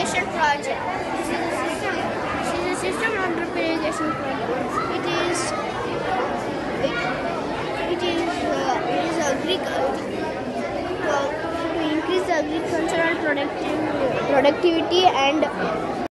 irrigation project. This is a system on drip irrigation project. It is to increase the agricultural productivity and